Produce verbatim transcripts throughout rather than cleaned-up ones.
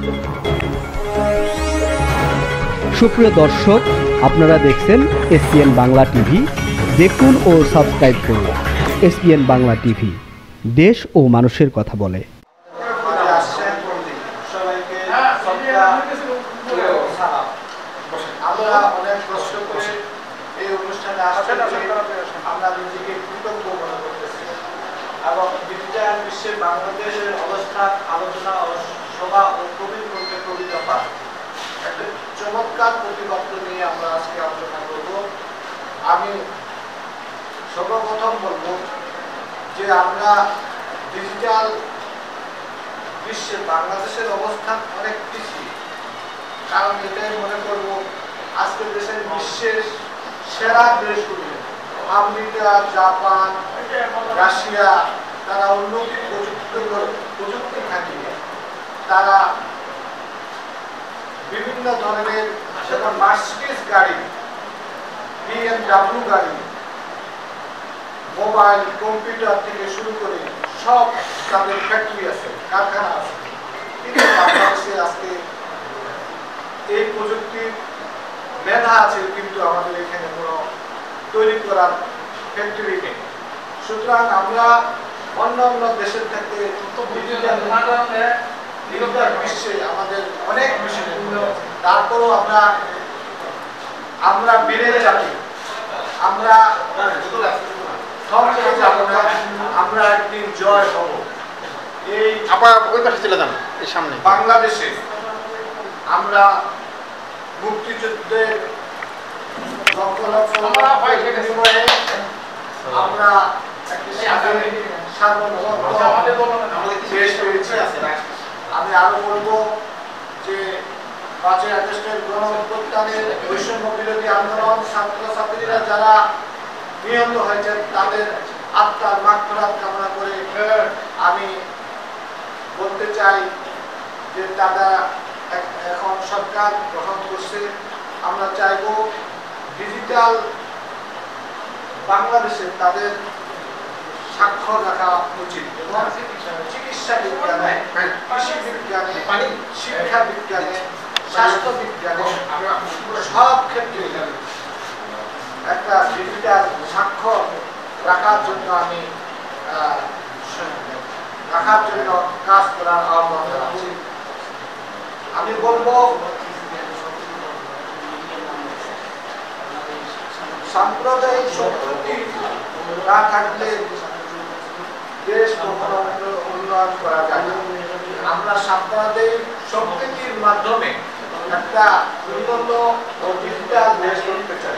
সুপ্রিয় দর্শক, আপনারা দেখছেন এসপিএন বাংলা টিভি। দেখুন ও সাবস্ক্রাইব করুন এসপিএন বাংলা টিভি, দেশ ও মানুষের কথা বলে। আমরা অনেক কষ্ট করে এই অনুষ্ঠানে আসছেন, আমরা নিজেকে কৃতজ্ঞ মনে করতেছি এবং ডিজিটাল বিশ্বে বাংলাদেশের অবস্থান আলোচনা ও সভা ও কবির মধ্যে কবিতা পাঠ একটা চমৎকার প্রতিপাদ্য নিয়ে আমরা আজকে আলোচনা করব। আমি সর্বপ্রথম বলবো যে আমরা ডিজিটাল বিশ্বে বাংলাদেশের অবস্থান অনেক পিছিয়ে, কারণ এটাই মনে করব আজকের দেশের বিশ্বের সেরা দেশগুলি আমেরিকা, জাপান, রাশিয়া, তারা উন্নত প্রযুক্তি প্রযুক্তি খাটিয়ে তারা বিভিন্ন ধরনের যেমন মার্সিডিজ গাড়ি, বিএমডব্লিউ গাড়ি, মোবাইল, কম্পিউটার থেকে শুরু করে সব তাদের ফ্যাক্টরি আছে, কারখানা আছে। কিন্তু বাংলাদেশে আজকে এই প্রযুক্তির মেধা আছে, কিন্তু আমাদের এখানে কোনো তৈরি করার ফ্যাক্টরি নেই। সুতরাং আমরা অন্য অন্য দেশের থেকে বিশ্বে আমাদের অনেক বিষয়, তারপরও আমরা আমরা বেড়ে যাচ্ছি, আমরা যাব না, আমরা একদিন জয় হব। এই সামনে বাংলাদেশে আমরা মুক্তিযুদ্ধের আমরা আমি আরো বলবো যে পাঁচই আগস্টের গণঅভ্যুত্থানের বৈষম্য বিরোধী আন্দোলন ছাত্রছাত্রীরা যারা নিহত হয়েছেন তাদের আত্মার মাগফিরাত কামনা করে আমি বলতে চাই যে তারা এখন সরকার গঠন করছে। আমরা চাইব ডিজিটাল বাংলাদেশে তাদের স্বাক্ষর রাখা উচিত এবং চিকিৎসা বিজ্ঞানে, কৃষি বিজ্ঞানে, শিক্ষা বিজ্ঞানে, স্বাস্থ্য বিজ্ঞানে সব ক্ষেত্রে একটা ডিজিটাল স্বাক্ষর রাখার জন্য আমি রাখার জন্য কাজ করার আহ্বান জানাচ্ছি। আমি বলবো সাম্প্রদায়িক সম্প্রীতি না থাকলে দেশ কখনো উন্নয়ন করা যায় না। আমরা সাম্প্রদায়িক সম্প্রীতির মাধ্যমে একটা উন্নত ও ডিজিটাল দেশ করতে চাই।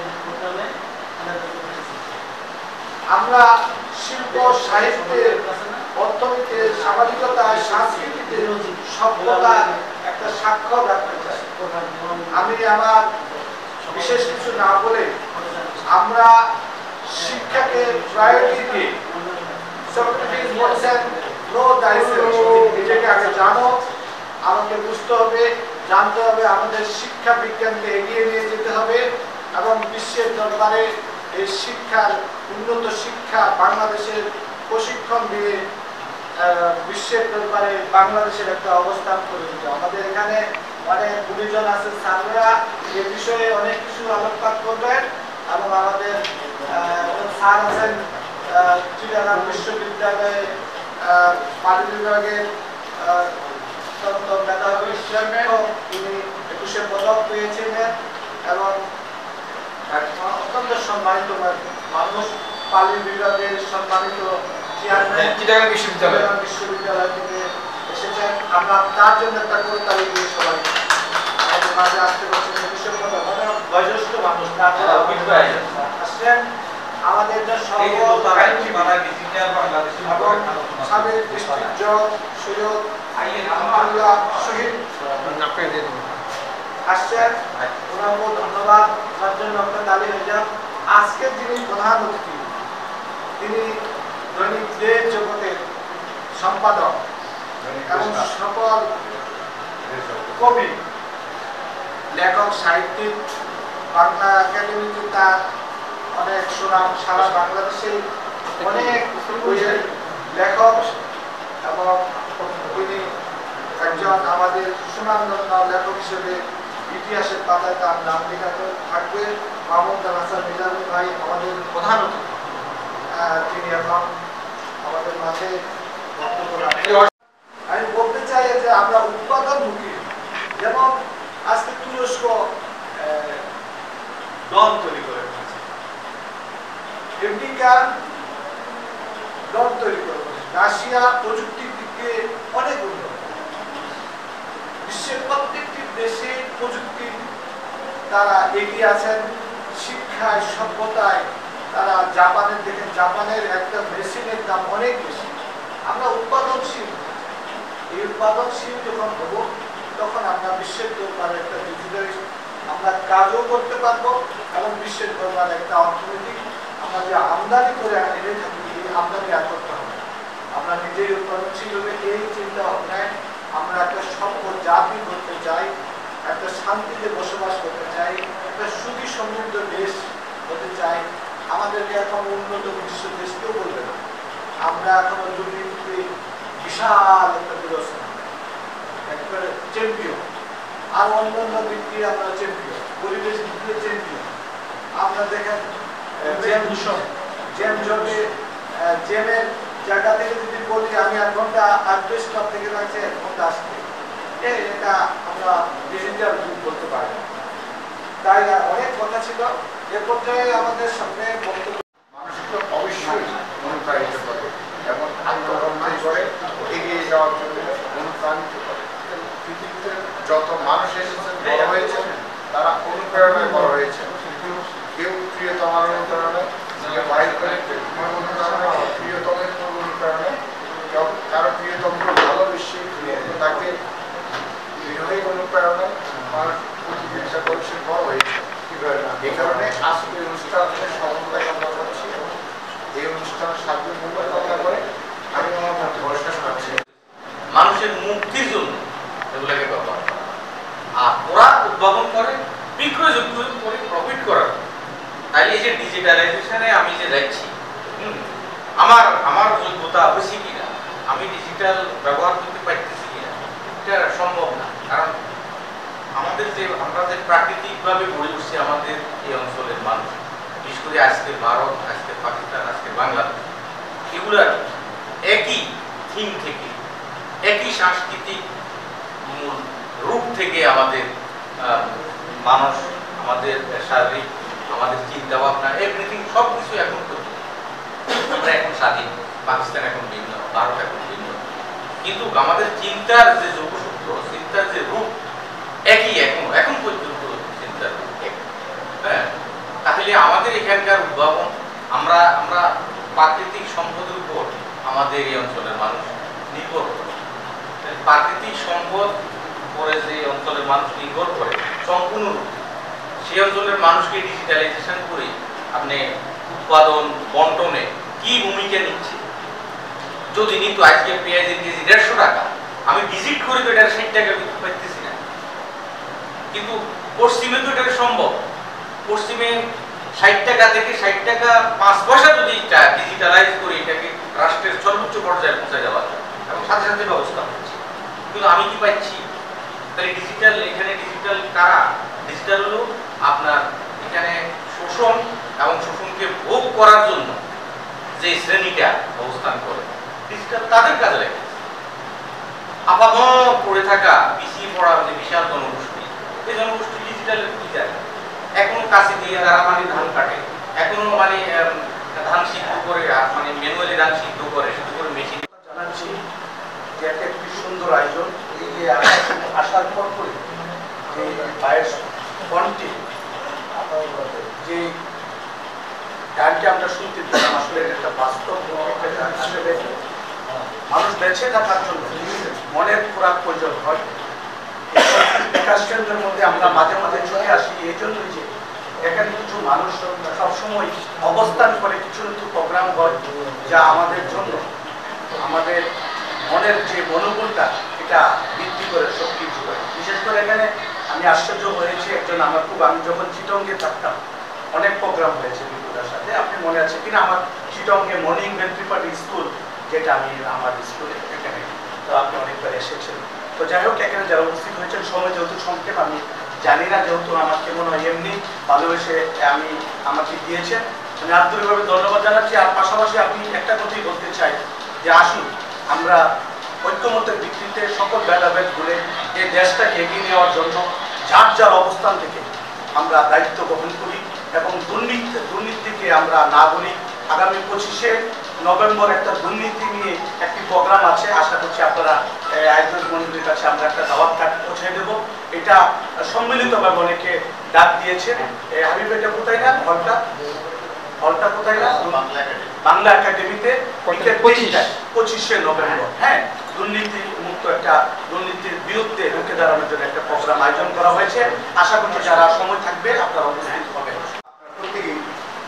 আমরা শিল্প, সাহিত্যে, অর্থনীতিতে, সামাজিকতায়, সংস্কৃতিতে, সভ্যতার একটা স্বাক্ষর রাখতে চাই। আমি আমার বিশেষ কিছু না বলে আমরা শিক্ষাকে প্রায়োরিটি দিয়ে, সক্রেটিস বলেছেন নো দাইসেলফ, নিজেকে আগে জানো, আমাকে বুঝতে হবে, জানতে হবে, আমাদের শিক্ষা বিজ্ঞানকে এগিয়ে নিয়ে যেতে হবে এবং বিশ্বের দরবারে এই শিক্ষার উন্নত শিক্ষা বাংলাদেশের প্রশিক্ষণ দিয়ে বিশ্বের দরবারে বাংলাদেশের একটা অবস্থান করে দিতে। আমাদের এখানে অনেক গুণীজন আছে, স্যাররা এ বিষয়ে অনেক কিছু আলোকপাত করবেন এবং আমাদের স্যার আছেন চিটাগাং বিশ্ববিদ্যালয়ে পানি বিভাগের মেধাবী শিক্ষক, তিনি একুশে পদক পেয়েছিলেন এবং অত্যন্ত সম্মানিত মানুষ, পালি বিভাগের সম্মানিত চেয়ারম্যান চিটাগাং বিশ্ববিদ্যালয় বিশ্ববিদ্যালয় থেকে এসেছেন। আমরা তার জন্য একটা করতালি দিয়ে সবাই আমাদের মাঝে আসতে পারছেন। একুশে পদক বয়োজ্যেষ্ঠ মানুষ, তারপরে আসছেন আমাদের সাবেক ডিস্ট্রিক্ট জজ সৈয়দ আহমদুল্লাহ শহীদ আসছেন, ওনাকে ধন্যবাদ, তার জন্য আপনার তালি হয়ে যান। আজকের যিনি প্রধান অতিথি, তিনি দৈনিক দেশ জগতের সম্পাদক এবং সকল কবি, লেখক, সাহিত্যিক, বাংলা একাডেমিতে তার অনেক সুনাম, সারা বাংলাদেশে অনেক বইয়ের লেখক এবং তিনি একজন আমাদের সুনামধন্য লেখক হিসেবে ইতিহাসের পাতায় তার নাম লেখাতে থাকবে মাহমুদ হাসান মিজানুর ভাই, আমাদের প্রধান অতিথি। তিনি এখন আমাদের মাঝে বক্তব্য রাখবেন। আমি বলতে চাই যে আমরা উৎপাদনমুখী, যেমন আজকে তুরস্ক ড্রোন তৈরি করে ফেলেছে, আমেরিকা ড্রোন তৈরি করে ফেলেছে, রাশিয়া প্রযুক্তির দিক দিয়ে অনেক উন্নত। বিশ্বের প্রত্যেকটি দেশে প্রযুক্তি তারা এগিয়ে আছেন, শিক্ষায় সভ্যতায় তারা জাপানের দেখেন, জাপানের একটা মেশিনের দাম অনেক বেশি। আমরা উৎপাদনশীল, এই উৎপাদনশীল যখন হব তখন আমরা বিশ্বের দরবারে একটা ডিজিটাল আমরা কাজও করতে পারবো এবং বিশ্বের দরবারে একটা অর্থনৈতিক আমরা যে আমদানি করে এনে থাকি এই আমদানি আর করতে হবে। আমরা নিজেই উৎপাদনশীল হবে এই চিন্তা ভাবনায় আমরা একটা সভ্য জাতি করতে চাই, একটা শান্তিতে বসবাস করতে চাই, একটা সুখী সমৃদ্ধ দেশ হতে চাই। আমাদেরকে এখন উন্নত বিশ্ব দেশ কেউ বলবে না। আমরা এখনো দুর্নীতি বিশাল একটা বিরোধ, একবারে চ্যাম্পিয়ন, আর অন্যান্য দিক দিয়ে আমরা চ্যাম্পিয়ন, পরিবেশ দিক দিয়ে চ্যাম্পিয়ন। আমরা দেখেন জ্যাম দূষণ, জ্যাম জমে জ্যামের জায়গা থেকে যদি বলি আমি এক ঘন্টা আটত্রিশ ক্লাব থেকে রাখছি এক ঘন্টা আসতে, এটা আমরা ডিজিটাল যুগ করতে পারি না। তাই অনেক কথা ছিল, এ পর্যায়ে আমাদের সামনে বক্তব্য মানুষকে অবশ্যই অনুপ্রাণিত করে এবং আত্মরক্ষা করে এগিয়ে যাওয়ার জন্য অনুপ্রাণিত করে। পৃথিবীতে যত মানুষ এসেছেন বড় হয়েছেন তারা অনুপ্রেরণায় বড় হয়েছেন। কেউ প্রিয়তমার অনুপ্রেরণায়, কেউ বাইর করে অনুপ্রেরণায়, প্রিয়তমের অনুপ্রেরণায়, কেউ কারো প্রিয়তম ভালোবেসে তাকে বিরোধী অনুপ্রেরণায় মানুষ প্রতিযোগিতা করছে, বড় হয়েছে। এই কারণে আজকে অনুষ্ঠানের সফলতা কামনা করছি। এই অনুষ্ঠানের সাথে মূল্য কামনা করে আমি আমার মধ্যে ভরসা করছি মানুষের মুক্তির জন্য এগুলোকে ব্যবহার করা, আর ওরা উদ্ভাবন করে বিক্রয়যোগ্য করে প্রফিট করার। তাইলে এই যে ডিজিটালাইজেশনে আমি যে যাচ্ছি, আমার আমার যোগ্যতা বেশি কিনা, আমি ডিজিটাল ব্যবহার করতে পারতেছি কিনা, এটা সম্ভব না। কারণ আমাদের যে আমরা যে প্রাকৃতিকভাবে গড়ে উঠছি আমাদের এই অঞ্চলের মানুষ, বিশেষ করে আজকে ভারত, আজকে পাকিস্তান, আজকে বাংলাদেশ, এগুলার একই থিম থেকে, একই সাংস্কৃতিক মূল রূপ থেকে আমাদের মানুষ, আমাদের শারীরিক, আমাদের চিন্তা ভাবনা, এভরিথিং সব কিছু এখন আমরা এখন স্বাধীন। পাকিস্তান এখন ভিন্ন, ভারত এখন ভিন্ন, কিন্তু আমাদের চিন্তার যে যোগসূত্র, চিন্তার যে রূপ একই, এখন এখন পর্যন্ত চিন্তার রূপ এক। হ্যাঁ, তাহলে আমাদের এখানকার উদ্ভাবন, আমরা আমরা প্রাকৃতিক সম্পদের উপর আমাদের এই অঞ্চলের মানুষ নির্ভর করে। প্রাকৃতিক সম্পদ করে যে অঞ্চলের মানুষ নির্ভর করে সম্পূর্ণরূপে, সেই অঞ্চলের মানুষকে ডিজিটালাইজেশন করে আপনি উৎপাদন বন্টনে কি ভূমিকা নিচ্ছে। যদি নিত আজকে পেঁয়াজের কেজি দেড়শো টাকা, আমি ভিজিট করে তো এটা ষাট টাকা বিক্রি পাইতেছি না, কিন্তু পশ্চিমে তো এটা সম্ভব। পশ্চিমে ষাট টাকা থেকে ষাট টাকা পাঁচ পয়সা যদি ডিজিটালাইজ করে এটাকে রাষ্ট্রের সর্বোচ্চ পর্যায়ে পৌঁছে যাওয়া যায় এবং সাথে সাথে ব্যবস্থা হচ্ছে, কিন্তু আমি কি পাচ্ছি? তাহলে ডিজিটাল, এখানে ডিজিটাল কারা? ডিজিটাল হলো আপনার এখানে শোষণ এবং শোষণকে ভোগ করার জন্য যে শ্রেণীটা অবস্থান করে, ডিজিটাল তাদের কাজে লাগে। আপাতত পড়ে থাকা পিছিয়ে পড়া যে বিশাল জনগোষ্ঠী, এই জনগোষ্ঠী ডিজিটালের কি যায়? এখনো কাছে দিয়ে তারা মানে ধান কাটে, এখনো মানে ধান সিদ্ধ করে, মানে ম্যানুয়ালি ধান সিদ্ধ করে, শুধু করে মেশিন। জানাচ্ছি যে একটা একটি সুন্দর আয়োজন। এই যে আসার পর পরে যে পায়ের কণ্ঠে যে গানটি আমরা শুনতে পেলাম, আসলে একটা বাস্তব আসলে মানুষ বেঁচে থাকার জন্য মনের খোরাক প্রয়োজন হয়। বিকাশ কেন্দ্রের মধ্যে আমরা মাঝে মাঝে চলে আসি এই জন্যই যে এখানে কিছু মানুষ সবসময় অবস্থান করে, কিছু কিছু প্রোগ্রাম হয় যা আমাদের জন্য আমাদের মনের যে মনোবলটা এটা বৃদ্ধি করে, শক্তি যোগায়। বিশেষ করে এখানে আমি আশ্চর্য হয়েছি, একজন আমার খুব, আমি যখন চিটঙ্গে থাকতাম অনেক প্রোগ্রাম হয়েছে বিপুলার সাথে, আপনি মনে আছে কিনা, আমার চিটঙ্গে মর্নিং ভেন্ট্রি পার্টি স্কুল, যেটা আমি আমার স্কুলে এখানে, তো আপনি অনেকবার এসেছেন। তো যাই হোক, এখানে যারা উপস্থিত হয়েছেন, সময় যেহেতু সংক্ষেপ, আমি জানি না, যেহেতু আমার কেমন হয় এমনি ভালোবেসে আমি আমাকে দিয়েছেন, আমি আন্তরিকভাবে ধন্যবাদ জানাচ্ছি। আর পাশাপাশি আমি একটা কথাই বলতে চাই যে আসুন আমরা ঐক্যমত্যের ভিত্তিতে সকল ভেদাভেদ ভুলে এই দেশটাকে এগিয়ে নেওয়ার জন্য যার যার অবস্থান থেকে আমরা দায়িত্ব গ্রহণ করি এবং দুর্নীতি দুর্নীতিকে আমরা না বলি। আগামী পঁচিশে নভেম্বর একটা দুর্নীতি নিয়ে একটি প্রোগ্রাম আছে, আশা করছি আপনারা আয়োজক মন্ডলীর কাছে আমরা একটা দাওয়াত কার্ড পৌঁছে দেবো। এটা সম্মিলিতভাবে অনেকে ডাক দিয়েছে। হাবিব, এটা কোথায় না হলটা হলটা কোথায় না বাংলা একাডেমিতে পঁচিশে নভেম্বর, হ্যাঁ, দুর্নীতি মুক্ত একটা দুর্নীতির বিরুদ্ধে রুখে দাঁড়ানোর জন্য একটা প্রোগ্রাম আয়োজন করা হয়েছে। আশা করছি যারা সময় থাকবে আপনারা উপস্থিত হবেন। প্রত্যেকেই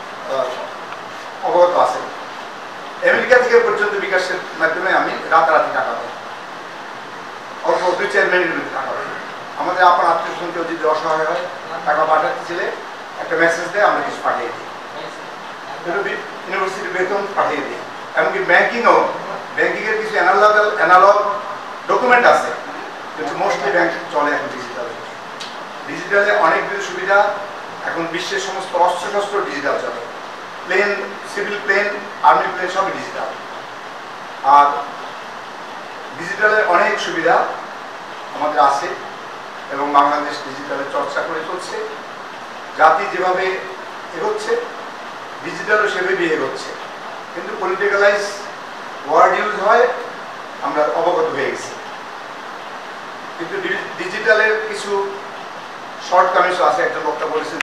অবগত আছেন, আমেরিকা থেকে পর্যন্ত বিকাশের মাধ্যমে আমি রাতারাতি টাকা পাই, অল্প দুই চার মিনিটের মধ্যে টাকা পাই। আমাদের আপনার আত্মীয় স্বজন কেউ যদি অসহায় হয়, টাকা পাঠাতে ছিলে একটা মেসেজ দেয়, আমরা কিছু পাঠিয়ে দিই। ইউনিভার্সিটি বেতন পাঠিয়ে দিই। এমনকি ব্যাংকিংও, ব্যাংকিংয়ের কিছু অ্যানালগ অ্যানালগ ডকুমেন্ট আছে, কিন্তু মোস্টলি ব্যাংক চলে এখন ডিজিটালে। ডিজিটালে অনেক কিছু সুবিধা, এখন বিশ্বের সমস্ত অস্ত্র শস্ত্র ডিজিটাল চলে, plane, civil plane, army plane সবই ডিজিটাল। আর ডিজিটালের অনেক সুবিধা আমাদের আছে এবং বাংলাদেশ ডিজিটালের চর্চা করে চলছে। জাতি যেভাবে এগোচ্ছে, ডিজিটালও সেভাবে এগোচ্ছে, কিন্তু পলিটিক্যালাইজ ওয়ার্ড ইউজ হয়, আমরা অবগত হয়ে গেছি। কিন্তু ডিজিটালের কিছু শর্টকামিংস আছে, একটা বক্তা বলেছেন